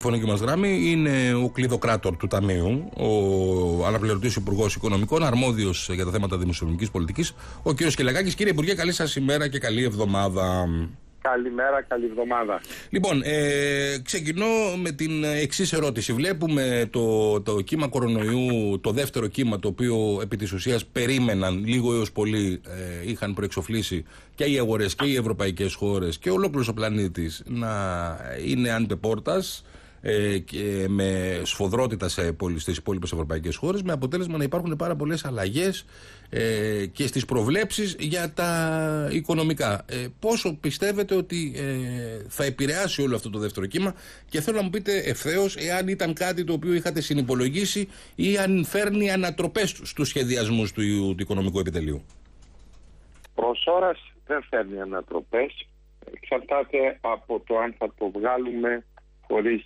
Φωνική μας γραμμή είναι ο κλειδοκράτορ του Ταμείου, ο αναπληρωτής Υπουργός Οικονομικών, αρμόδιος για τα θέματα δημοσιονομικής πολιτικής, ο κ. Σκυλακάκης. Κύριε Υπουργέ, καλή σας ημέρα και καλή εβδομάδα. Καλημέρα, καλή εβδομάδα. Λοιπόν, ξεκινώ με την εξής ερώτηση. Βλέπουμε το κύμα κορονοϊού, το δεύτερο κύμα, το οποίο επί της ουσίας περίμεναν λίγο έως πολύ, είχαν προεξοφλήσει και οι αγορές και οι ευρωπαϊκές χώρες και ολόκληρος ο πλανήτης να είναι αντεπόρτας και με σφοδρότητα στις υπόλοιπες ευρωπαϊκές χώρες, με αποτέλεσμα να υπάρχουν πάρα πολλές αλλαγές και στις προβλέψεις για τα οικονομικά. Πόσο πιστεύετε ότι θα επηρεάσει όλο αυτό το δεύτερο κύμα, και θέλω να μου πείτε ευθέως εάν ήταν κάτι το οποίο είχατε συνυπολογίσει ή αν φέρνει ανατροπές στους σχεδιασμούς του οικονομικού επιτελείου? Προς ώρας δεν φέρνει ανατροπές. Εξαρτάται από το αν θα το βγάλουμε χωρίς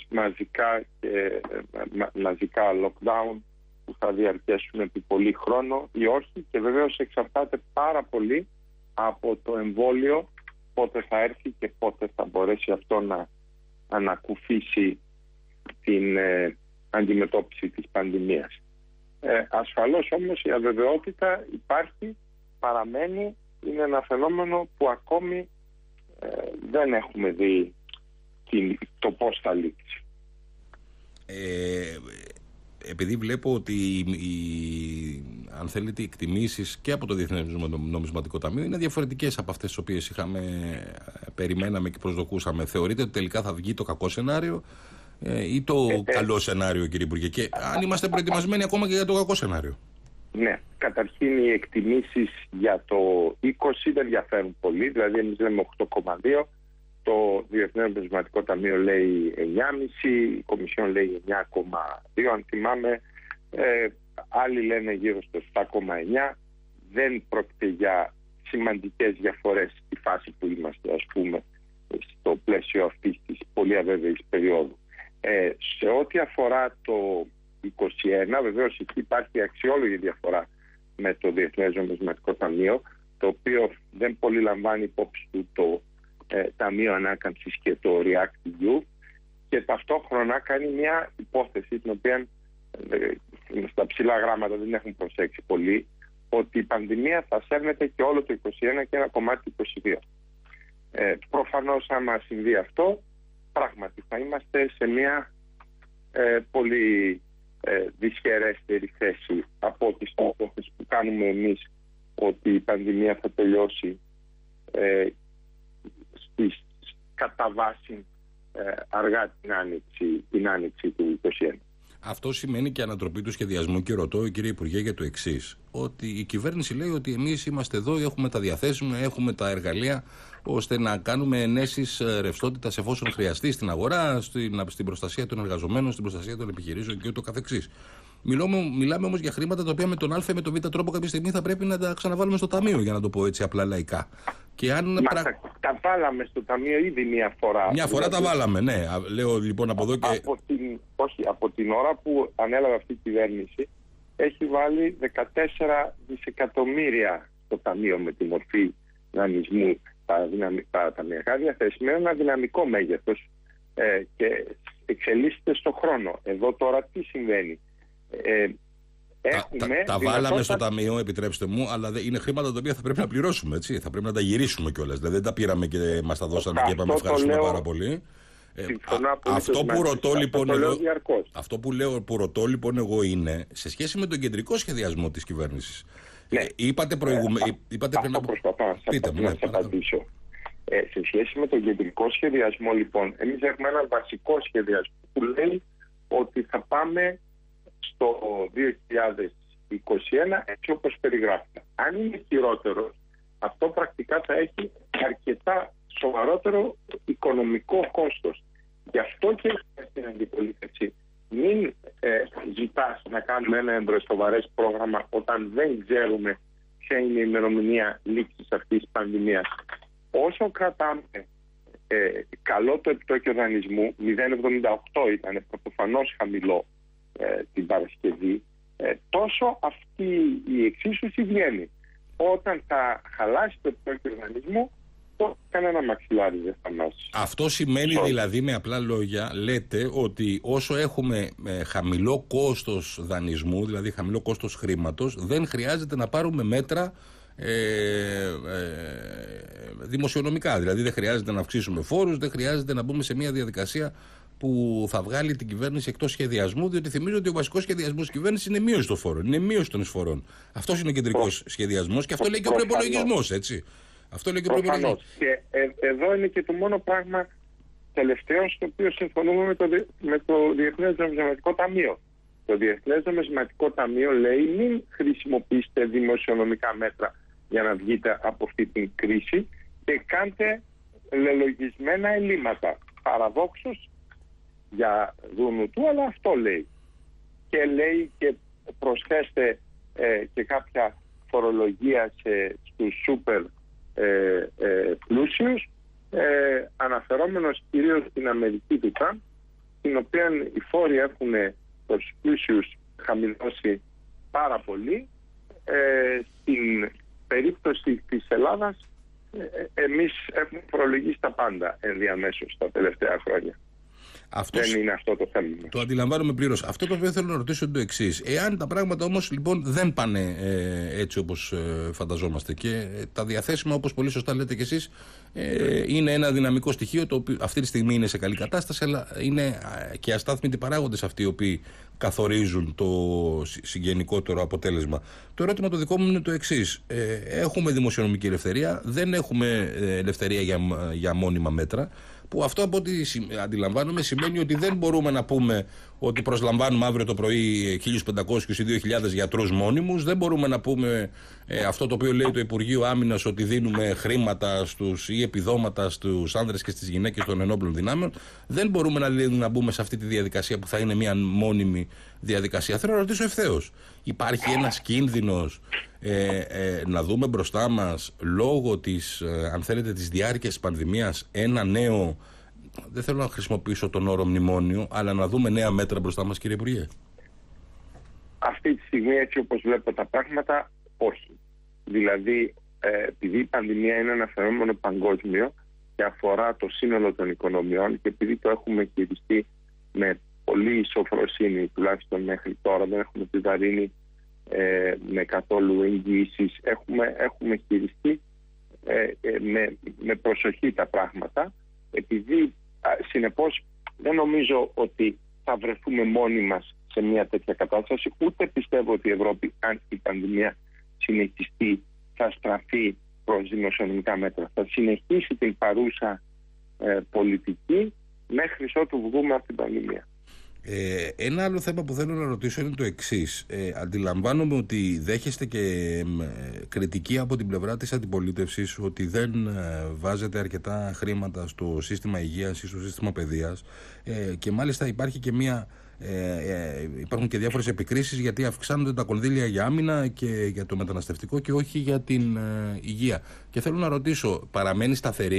μαζικά lockdown που θα διαρκέσουν επί πολύ χρόνο ή όχι, και βεβαίως εξαρτάται πάρα πολύ από το εμβόλιο, πότε θα έρθει και πότε θα μπορέσει αυτό να ανακουφίσει την αντιμετώπιση της πανδημίας. Ασφαλώς όμως η αβεβαιότητα υπάρχει, παραμένει, είναι ένα φαινόμενο που ακόμη δεν έχουμε δει το πώς θα λήξει. Επειδή βλέπω ότι αν θέλετε οι εκτιμήσεις και από το Διεθνές Νομισματικό Ταμείο είναι διαφορετικές από αυτές τις οποίες περιμέναμε και προσδοκούσαμε, θεωρείτε ότι τελικά θα βγει το κακό σενάριο ή το καλό σενάριο, κύριε Υπουργέ, και αν είμαστε προετοιμασμένοι ακόμα και για το κακό σενάριο? Ναι, καταρχήν οι εκτιμήσεις για το 20 δεν διαφέρουν πολύ, δηλαδή εμείς λέμε 8,2, το Διεθνές Νομισματικό Ταμείο λέει 9,5, η Κομισιόν λέει 9,2, αν θυμάμαι, άλλοι λένε γύρω στο 7,9. Δεν πρόκειται για σημαντικές διαφορές στη φάση που είμαστε, ας πούμε, στο πλαίσιο αυτής της πολύ αβέβαιης περίοδου. Σε ό,τι αφορά το 21, βεβαίως εκεί υπάρχει αξιόλογη διαφορά με το Διεθνές Νομισματικό Ταμείο, το οποίο δεν πολύ λαμβάνει υπόψη του το Ταμείο Ανάκαμψης και το REACT-EU, και ταυτόχρονα κάνει μια υπόθεση την οποία στα ψηλά γράμματα δεν έχουν προσέξει πολύ, ότι η πανδημία θα σέρνεται και όλο το 21 και ένα κομμάτι του 22. Προφανώς άμα συμβεί αυτό, πράγματι θα είμαστε σε μια πολύ δυσχερέστερη θέση από τις υπόθεσεις που κάνουμε εμείς ότι η πανδημία θα τελειώσει κατά βάση αργά την άνοιξη του 2021. Αυτό σημαίνει και ανατροπή του σχεδιασμού, και ρωτώ, κύριε Υπουργέ, για το εξής: ότι η κυβέρνηση λέει ότι εμείς είμαστε εδώ, έχουμε τα διαθέσιμα, έχουμε τα εργαλεία ώστε να κάνουμε ενέσεις ρευστότητας εφόσον χρειαστεί στην αγορά, στην προστασία των εργαζομένων, στην προστασία των επιχειρήσεων και ούτω καθεξής. Μιλάμε όμως για χρήματα τα οποία με τον Α ή με τον Β τρόπο κάποια στιγμή θα πρέπει να τα ξαναβάλουμε στο ταμείο, για να το πω έτσι απλά λαϊκά. Και αν τα βάλαμε στο ταμείο ήδη μία φορά. Μια φορά τα βάλαμε, ναι. Λέω λοιπόν από εδώ και... Από την ώρα που ανέλαβε αυτή η κυβέρνηση έχει βάλει 14 δισεκατομμύρια στο ταμείο με τη μορφή δανεισμού, τα ταμιακά διαθέσιμα, ένα δυναμικό μέγεθος και εξελίσσεται στο χρόνο. Εδώ τώρα τι συμβαίνει? Τα βάλαμε στο ταμείο, επιτρέψτε μου, αλλά είναι χρήματα τα οποία θα πρέπει να πληρώσουμε, έτσι. Θα πρέπει να τα γυρίσουμε κιόλας. Δηλαδή δεν τα πήραμε και μας τα δώσανε και είπαμε ευχαριστούμε πάρα πολύ. Αυτό που ρωτώ λοιπόν εγώ είναι σε σχέση με τον κεντρικό σχεδιασμό της κυβέρνησης. Ναι. Είπατε αυτό προσπαθώ να σας απαντήσω. Σε σχέση με τον κεντρικό σχεδιασμό, λοιπόν, εμείς έχουμε έναν βασικό σχεδιασμό που λέει ότι θα πάμε στο 2021 έτσι όπως περιγράφεται. Αν είναι χειρότερο, αυτό πρακτικά θα έχει αρκετά σοβαρότερο οικονομικό κόστος. Γι' αυτό και στην αντιπολίτευση μην ζητάς να κάνουμε ένα εμπροστοβαρές πρόγραμμα όταν δεν ξέρουμε ποια είναι η ημερομηνία λήξης αυτής της πανδημίας. Όσο κρατάμε καλό το επιτόκιο δανεισμού, 0,78 ήταν πρωτοφανώς χαμηλό την Παρασκευή, τόσο αυτή η εξίσωση βγαίνει. Όταν θα χαλάσει το επιτόκιο δανεισμού, κανένα μαξιλάρι δεν θα μας... Αυτό σημαίνει δηλαδή, με απλά λόγια, λέτε ότι όσο έχουμε χαμηλό κόστος δανεισμού, δηλαδή χαμηλό κόστος χρήματος, δεν χρειάζεται να πάρουμε μέτρα δημοσιονομικά. Δηλαδή δεν χρειάζεται να αυξήσουμε φόρους, δεν χρειάζεται να μπούμε σε μια διαδικασία που θα βγάλει την κυβέρνηση εκτός σχεδιασμού, διότι θυμίζω ότι ο βασικός σχεδιασμός της κυβέρνησης είναι μείωση των φόρων, είναι μείωση των εισφορών. Αυτός είναι ο κεντρικός σχεδιασμός και αυτό λέει και ο προϋπολογισμός, έτσι. Αυτό λέει και ο προϋπολογισμός. Και εδώ είναι και το μόνο πράγμα τελευταίο στο οποίο συμφωνούμε με το Διεθνές Νομισματικό Ταμείο. Το Διεθνές Νομισματικό Ταμείο λέει μην χρησιμοποιήσετε δημοσιονομικά μέτρα για να βγείτε από αυτή την κρίση και κάντε λελογισμένα ελλείμματα. Παραδόξως για δούνου του, αλλά αυτό λέει. Και λέει και προσθέστε και κάποια φορολογία στους σούπερ πλούσιους, αναφερόμενος κυρίως στην Αμερική του Τραμπ, στην οποία οι φόροι έχουν τους πλούσιους χαμηλώσει πάρα πολύ. Στην περίπτωση της Ελλάδας εμείς έχουμε φορολογήσει τα πάντα ενδιαμέσως τα τελευταία χρόνια. Δεν είναι αυτό το θέμα. Το αντιλαμβάνομαι πλήρως. Αυτό το οποίο θέλω να ρωτήσω είναι το εξής. Εάν τα πράγματα όμως λοιπόν δεν πάνε έτσι όπως φανταζόμαστε και τα διαθέσιμα, όπως πολύ σωστά λέτε κι εσείς, είναι ένα δυναμικό στοιχείο το οποίο αυτή τη στιγμή είναι σε καλή κατάσταση, αλλά είναι και αστάθμητοι παράγοντες αυτοί οι οποίοι καθορίζουν το συγγενικότερο αποτέλεσμα. Το ερώτημα το δικό μου είναι το εξής. Έχουμε δημοσιονομική ελευθερία, δεν έχουμε ελευθερία για μόνιμα μέτρα, που αυτό από ό,τι αντιλαμβάνομαι σημαίνει ότι δεν μπορούμε να πούμε ότι προσλαμβάνουμε αύριο το πρωί 1.500 ή 2.000 γιατρούς μόνιμους, δεν μπορούμε να πούμε αυτό το οποίο λέει το Υπουργείο Άμυνας, ότι δίνουμε χρήματα ή επιδόματα στους άνδρες και στις γυναίκες των ενόπλων δυνάμεων. Δεν μπορούμε να μπούμε σε αυτή τη διαδικασία που θα είναι μια μόνιμη διαδικασία. Θέλω να ρωτήσω ευθέως, υπάρχει ένας κίνδυνος να δούμε μπροστά μας λόγω της, αν θέλετε, της διάρκειας της πανδημίας ένα νέο, δεν θέλω να χρησιμοποιήσω τον όρο μνημόνιο, αλλά να δούμε νέα μέτρα μπροστά μας, κύριε Υπουργέ? Αυτή τη στιγμή, έτσι όπως βλέπω τα πράγματα, όχι. Δηλαδή, επειδή η πανδημία είναι ένα φαινόμενο παγκόσμιο και αφορά το σύνολο των οικονομιών και επειδή το έχουμε χειριστεί με πολύ σοφροσύνη, τουλάχιστον μέχρι τώρα, δεν έχουμε επιβαρύνει με καθόλου εγγυήσεις, έχουμε χειριστεί με προσοχή τα πράγματα, επειδή συνεπώς δεν νομίζω ότι θα βρεθούμε μόνοι μας σε μια τέτοια κατάσταση, ούτε πιστεύω ότι η Ευρώπη, αν η πανδημία συνεχιστεί, θα στραφεί προς δημοσιονομικά μέτρα. Θα συνεχίσει την παρούσα πολιτική μέχρι ότου βγούμε από την πανδημία. Ένα άλλο θέμα που θέλω να ρωτήσω είναι το εξής. Αντιλαμβάνομαι ότι δέχεστε και κριτική από την πλευρά της αντιπολίτευσης ότι δεν βάζετε αρκετά χρήματα στο σύστημα υγείας ή στο σύστημα παιδείας, και μάλιστα υπάρχει και υπάρχουν και διάφορες επικρίσεις γιατί αυξάνονται τα κονδύλια για άμυνα και για το μεταναστευτικό και όχι για την υγεία. Και θέλω να ρωτήσω, παραμένει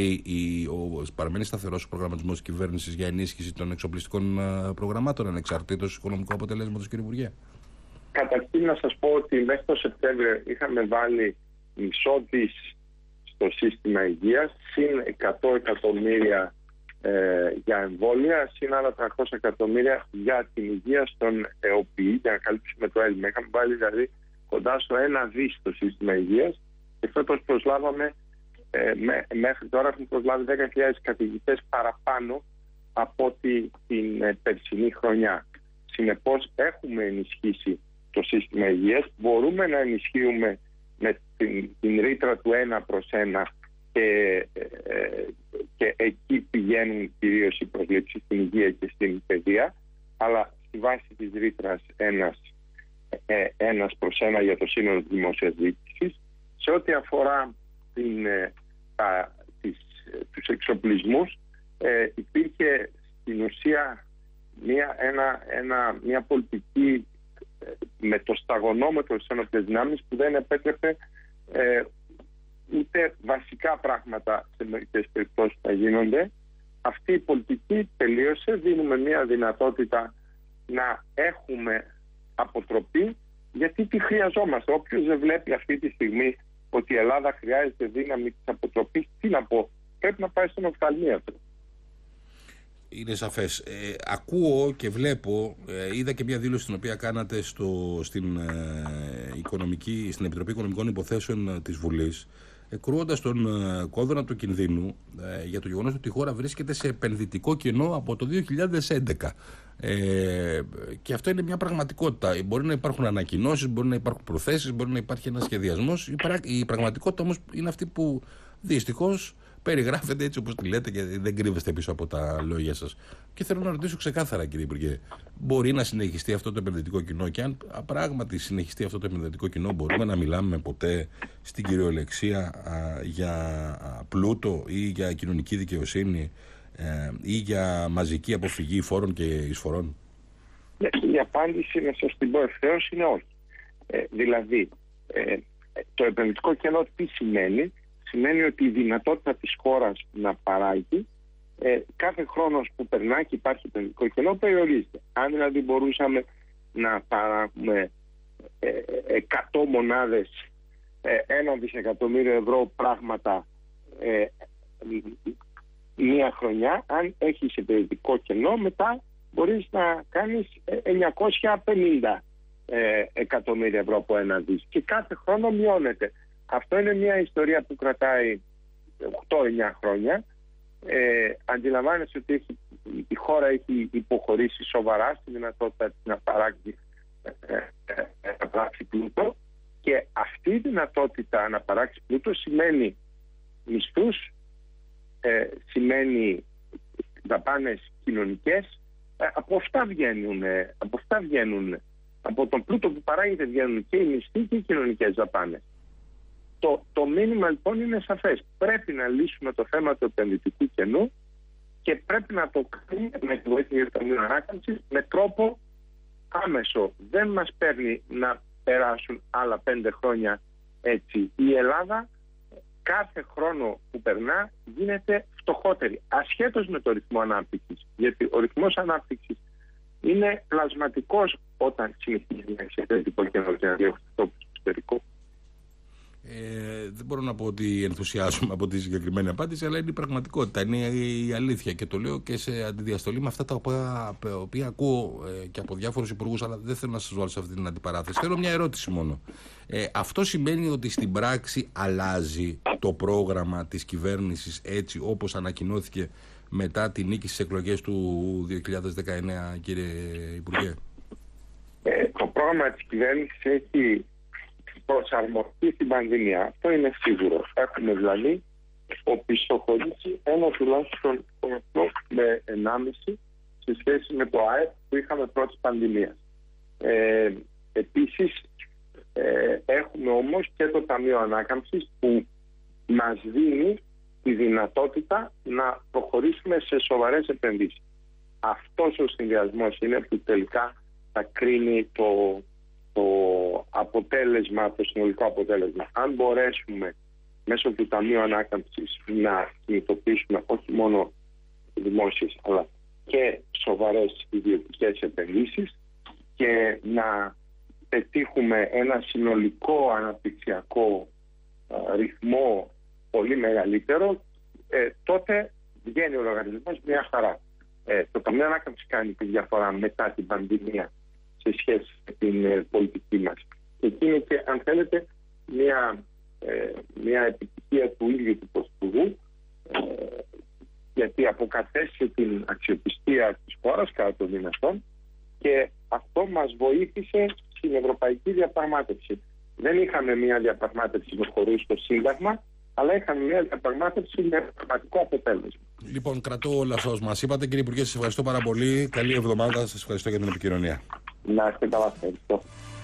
σταθερός ο προγραμματισμός της κυβέρνησης για ενίσχυση των εξοπλιστικών προγραμμάτων ανεξαρτήτως οικονομικού αποτελέσματος, κύριε Υπουργέ? Καταρχήν να σας πω ότι μέχρι το Σεπτέμβριο είχαμε βάλει μισό δις στο σύστημα υγείας, συν 100 εκατομμύρια για εμβόλια, συν άλλα 300 εκατομμύρια για την υγεία στον ΕΟΠΗ, για να καλύψουμε το έλλειμμα. Είχαμε βάλει δηλαδή κοντά στο 1 δις στο σύστημα υγείας και φέτος προσλάβαμε, μέχρι τώρα έχουμε προσλάβει 10.000 καθηγητές παραπάνω από την περσινή χρονιά. Συνεπώς έχουμε ενισχύσει το σύστημα υγείας, μπορούμε να ενισχύουμε με την ρήτρα του 1/1 και εκεί πηγαίνουν κυρίως οι προσλήψεις στην υγεία και στην παιδεία, αλλά στη βάση της ρήτρας 1/1 για το σύνολο της δημόσιας διοίκησης. Σε ό,τι αφορά τους εξοπλισμούς, υπήρχε στην ουσία μια πολιτική με το σταγονόμετρο στις ένοπλες δυνάμεις που δεν επέτρεπε ούτε βασικά πράγματα σε μερικές περιπτώσεις να γίνονται. Αυτή η πολιτική τελείωσε. Δίνουμε μια δυνατότητα να έχουμε αποτροπή, γιατί τη χρειαζόμαστε. Όποιος δεν βλέπει αυτή τη στιγμή ότι η Ελλάδα χρειάζεται δύναμη της αποτροπής, τι να πω, πρέπει να πάει στον οφθαλμίατρο. Είναι σαφές. Ακούω και βλέπω, είδα και μια δήλωση την οποία κάνατε στην Επιτροπή Οικονομικών Υποθέσεων της Βουλής, κρούοντας τον κόδωνα του κινδύνου για το γεγονός ότι η χώρα βρίσκεται σε επενδυτικό κενό από το 2011. Και αυτό είναι μια πραγματικότητα. Μπορεί να υπάρχουν ανακοινώσεις, μπορεί να υπάρχουν προθέσεις, μπορεί να υπάρχει ένας σχεδιασμός. Η πραγματικότητα όμως είναι αυτή που δυστυχώς περιγράφεται έτσι όπως τη λέτε και δεν κρύβεστε πίσω από τα λόγια σας. Και θέλω να ρωτήσω ξεκάθαρα, κύριε Υπουργέ, μπορεί να συνεχιστεί αυτό το επενδυτικό κοινό? Και αν πράγματι συνεχιστεί αυτό το επενδυτικό κοινό, μπορούμε να μιλάμε ποτέ στην κυριολεξία για πλούτο ή για κοινωνική δικαιοσύνη ή για μαζική αποφυγή φόρων και εισφορών? Η απάντηση, να σας την πω ευθέως, είναι όχι. Δηλαδή, το επενδυτικό κενό τι σημαίνει? Σημαίνει ότι η δυνατότητα της χώρας να παράγει κάθε χρόνος που περνάει και υπάρχει επενδυτικό κενό περιορίζεται. Αν δηλαδή μπορούσαμε να παράγουμε 100 μονάδες, 1 δισεκατομμύριο ευρώ πράγματα μία χρονιά, αν έχεις επενδυτικό κενό, μετά μπορείς να κάνεις 950 εκατομμύρια ευρώ από ένα δις και κάθε χρόνο μειώνεται. Αυτό είναι μια ιστορία που κρατάει 8-9 χρόνια. Αντιλαμβάνεσαι ότι η χώρα έχει υποχωρήσει σοβαρά στη δυνατότητα της να παράξει πλούτο, και αυτή η δυνατότητα να παράξει πλούτο σημαίνει μισθούς, σημαίνει δαπάνες κοινωνικές. Από αυτά βγαίνουν. Από τον πλούτο που παράγεται βγαίνουν και οι μισθοί και οι κοινωνικές δαπάνες. Το μήνυμα λοιπόν είναι σαφές. Πρέπει να λύσουμε το θέμα του επενδυτικού κενού και πρέπει να το κάνουμε με τη βοήθεια του Ταμείου Ανάκαμψης με τρόπο άμεσο. Δεν μας παίρνει να περάσουν άλλα 5 χρόνια έτσι. Η Ελλάδα κάθε χρόνο που περνά γίνεται φτωχότερη, ασχέτως με το ρυθμό ανάπτυξης. Γιατί ο ρυθμός ανάπτυξης είναι πλασματικός όταν συνεχίζει να έχει επενδυτικό κενό και να διώξει το εξωτερικό. Δεν μπορώ να πω ότι ενθουσιάζομαι από τη συγκεκριμένη απάντηση, αλλά είναι η πραγματικότητα, είναι η αλήθεια και το λέω και σε αντιδιαστολή με αυτά τα οποία ακούω και από διάφορους υπουργούς, αλλά δεν θέλω να σας βάλω σε αυτή την αντιπαράθεση. Θέλω μια ερώτηση μόνο. Αυτό σημαίνει ότι στην πράξη αλλάζει το πρόγραμμα της κυβέρνησης έτσι όπως ανακοινώθηκε μετά τη νίκη στις εκλογές του 2019, κύριε Υπουργέ? Το πρόγραμμα της κυβέρνησης έχει προσαρμοστεί στην πανδημία. Αυτό είναι σίγουρο. Έχουμε δηλαδή οπισθοχωρήσει ένα τουλάχιστον 8 με 1,5 σε σχέση με το ΑΕΠ που είχαμε πρώτης πανδημίας. Επίσης έχουμε όμως και το Ταμείο Ανάκαμψης που μας δίνει τη δυνατότητα να προχωρήσουμε σε σοβαρές επενδύσεις. Αυτός ο συνδυασμός είναι που τελικά θα κρίνει το αποτέλεσμα, το συνολικό αποτέλεσμα. Αν μπορέσουμε μέσω του Ταμείου Ανάκαμψης να κινητοποιήσουμε όχι μόνο δημόσιες αλλά και σοβαρές ιδιωτικές επενδύσεις και να πετύχουμε ένα συνολικό αναπτυξιακό ρυθμό πολύ μεγαλύτερο, τότε βγαίνει ο λογαριασμός μια χαρά. Το Ταμείο Ανάκαμψης κάνει τη διαφορά μετά την πανδημία σε σχέση με την πολιτική μας. Και εκεί είναι και, αν θέλετε, μια επιτυχία του ίδιου του Πρωθυπουργού, γιατί αποκατέστησε την αξιοπιστία της χώρας κατά το δυνατόν και αυτό μας βοήθησε στην ευρωπαϊκή διαπραγμάτευση. Δεν είχαμε μια διαπραγμάτευση με χωρίς το Σύνταγμα, αλλά είχαμε μια διαπραγμάτευση με πραγματικό αποτέλεσμα. Λοιπόν, κρατώ όλα όσα μας είπατε. Κύριε Υπουργέ, σας ευχαριστώ πάρα πολύ. Καλή εβδομάδα. Σας ευχαριστώ για την επικοινωνία. Να είστε καλά. Ευχαριστώ.